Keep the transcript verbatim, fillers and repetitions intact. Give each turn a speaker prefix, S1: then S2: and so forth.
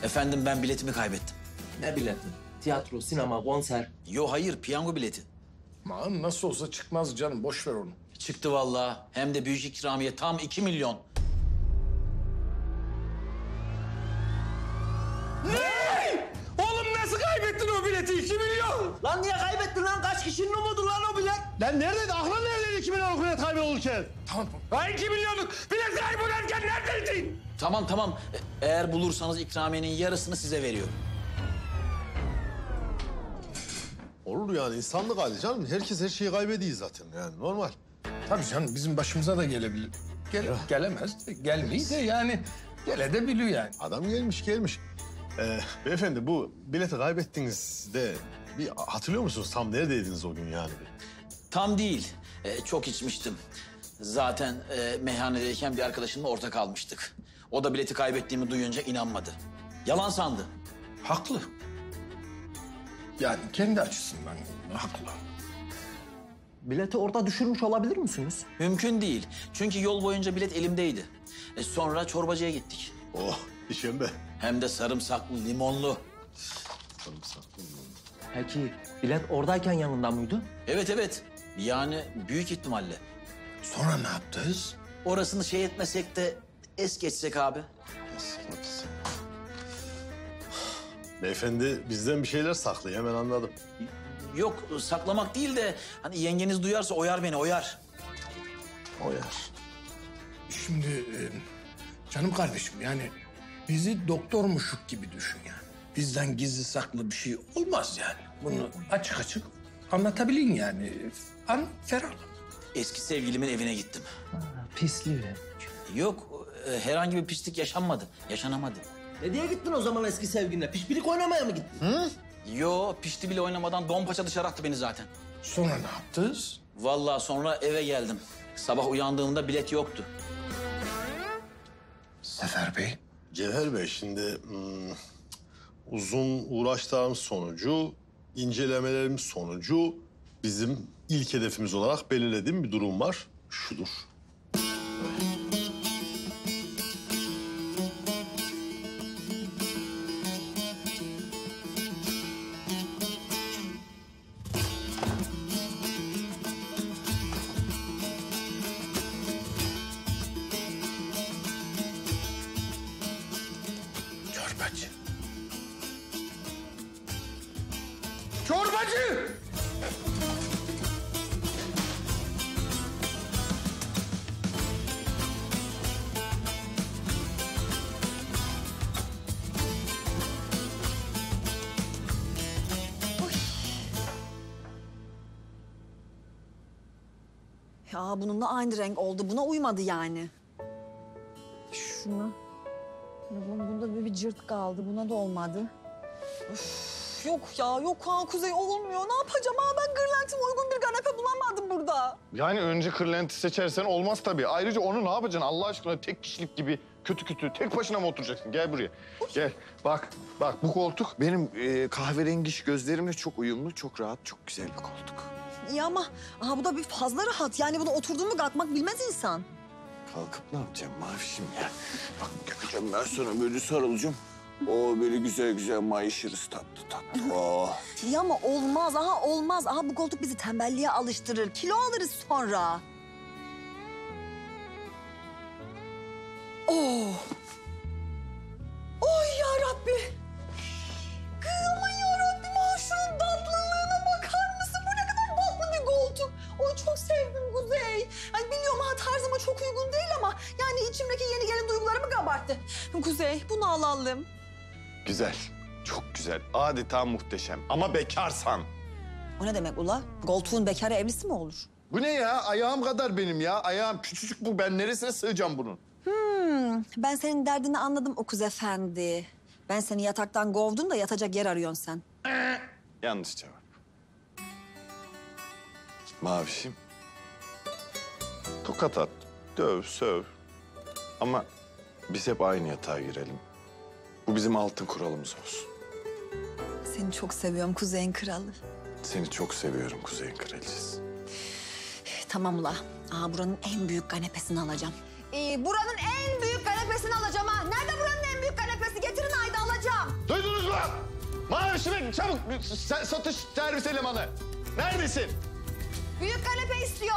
S1: Efendim ben biletimi kaybettim.
S2: Ne bileti? Tiyatro, sinema, konser.
S1: Yo hayır piyango bileti.
S3: Aman nasıl olsa çıkmaz canım, boş ver onu.
S1: Çıktı vallahi. Hem de büyük ikramiye tam iki milyon.
S3: Ne? Oğlum nasıl kaybettin o bileti? iki milyon.
S2: Lan niye kaybettin lan? Kaç kişinin umudu lan o bilet?
S3: Lan neredeydi? Aklın neredeydi iki milyonluk bilet kaybolurken? Tamam. Ha iki milyonluk bilet kaybolurken neredeydin?
S1: Tamam tamam. E- Eğer bulursanız ikramiyenin yarısını size veriyorum.
S4: Olur yani insanlık hali canım. Herkes her şeyi kaybediyor zaten yani normal.
S3: Tabii canım bizim başımıza da gelebilir. Gel, gelemez de gelmeyi de yani gele de biliyor yani.
S4: Adam gelmiş gelmiş. Ee, beyefendi bu bileti kaybettiğinizde bir hatırlıyor musunuz? Tam neredeydiniz o gün yani?
S1: Tam değil. E, çok içmiştim. Zaten e, meyhanedeyken bir arkadaşımla ortak almıştık. O da bileti kaybettiğimi duyunca inanmadı. Yalan sandı.
S3: Haklı. Yani kendi açısından haklı.
S2: Bileti orada düşürmüş olabilir misiniz?
S1: Mümkün değil. Çünkü yol boyunca bilet elimdeydi. E, sonra çorbacıya gittik.
S4: Oh işembe.
S1: Hem de sarımsaklı, limonlu.
S4: Sarımsaklı mı?
S2: Peki bilet oradayken yanında mıydı?
S1: Evet evet. Yani büyük ihtimalle.
S3: Sonra ne yaptınız?
S1: Orasını şey etmesek de es geçsek abi.
S4: Beyefendi bizden bir şeyler saklıyor hemen anladım.
S1: Yok saklamak değil de hani yengeniz duyarsa oyar beni oyar.
S4: Oyar.
S3: Şimdi e, canım kardeşim yani bizi doktormuşuk gibi düşün yani. Bizden gizli saklı bir şey olmaz yani. Bunu açık açık anlatabilin yani. An ferah.
S1: Eski sevgilimin evine gittim.
S2: Pisliği.
S1: Yok e, herhangi bir pislik yaşanmadı. Yaşanamadı.
S2: Ne diye gittin o zaman eski sevgilinle? Pişpirik oynamaya mı gittin? Hı?
S1: Yo pişti bile oynamadan don paça dışarı attı beni zaten.
S3: Sonra ne yaptınız?
S1: Vallahi sonra eve geldim. Sabah uyandığımda bilet yoktu.
S3: Sefer Bey.
S4: Cevher Bey şimdi hmm, uzun uğraşlarımız sonucu, incelemelerimiz sonucu bizim ilk hedefimiz olarak belirlediğim bir durum var. Şudur.
S3: Çorbacı. Çorbacı!
S5: Ya bununla aynı renk oldu. Buna uymadı yani. Şuna. Ya bun- Bunda bir, bir cırt kaldı. Buna da olmadı. Üf, yok ya yok ha Kuzey olmuyor. Ne yapacağım ha ben gırlentime uygun bir kanepe bulamadım burada.
S6: Yani önce kırlenti seçersen olmaz tabii. Ayrıca onu ne yapacaksın Allah aşkına tek kişilik gibi kötü kötü tek başına mı oturacaksın? Gel buraya. Gel bak bak bu koltuk benim e, kahverengiş gözlerimle çok uyumlu, çok rahat, çok güzel bir koltuk.
S5: İyi ama aha, bu da bir fazla rahat. Yani buna oturduğun mu kalkmak bilmez insan.
S6: Kalkıp ne yapacağım Mavişim ya? Bak geleceğim ben sana böyle sarılacağım. O böyle güzel güzel mayışırız tatlı tatlı. Oh.
S5: İyi ama olmaz aha olmaz. Aha bu koltuk bizi tembelliğe alıştırır. Kilo alırız sonra. Oh. Oy yarabbi. Kıyamın yarabbim ha şunun tatlılığına bakar mısın? Bu ne kadar tatlı bir koltuk. Oy çok sevdim Kuzey. Yani biliyorum ha tarzıma çok uygun değil ama yani içimdeki yeni gelen duygularımı kabarttı. Kuzey bunu alalım.
S6: Güzel, çok güzel. Adeta muhteşem ama bekarsan.
S5: O ne demek ula? Koltuğun bekarı evlisi mi olur?
S6: Bu ne ya? Ayağım kadar benim ya. Ayağım küçücük bu. Ben neresine sığacağım bunun?
S5: Hmm, ben senin derdini anladım Okuz Efendi. Ben seni yataktan kovdum da yatacak yer arıyorsun sen.
S6: Yanlış cevap. Mavişim. Tokat at, döv, söv. Ama biz hep aynı yatağa girelim. Bu bizim altın kuralımız olsun.
S5: Seni çok seviyorum Kuzey'in kralı.
S6: Seni çok seviyorum Kuzey'in kraliçesi.
S5: Tamam ula. Aha buranın en büyük kanepesini alacağım. Ee, buranın en büyük kanepesini alacağım ha. Nerede buranın en büyük kanepesi? Getirin haydi alacağım.
S6: Mavi Şimek çabuk sa- satış servis elemanı. Neredesin?
S5: Büyük kanepe istiyor.